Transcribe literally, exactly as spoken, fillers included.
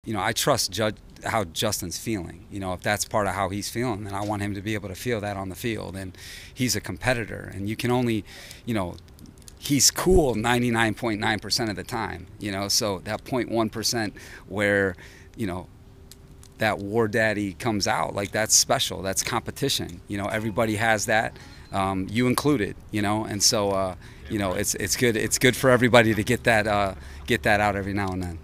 you know, I trust Judge how Justin's feeling. You know, if that's part of how he's feeling, then I want him to be able to feel that on the field. And he's a competitor, and you can only, you know, he's cool ninety-nine point nine percent of the time. You know, so that zero point one percent where, you know, that war daddy comes out, like that's special. That's competition. You know, everybody has that, um, you included. You know, and so uh, you know, it's it's good. It's good for everybody to get that uh, get that out every now and then.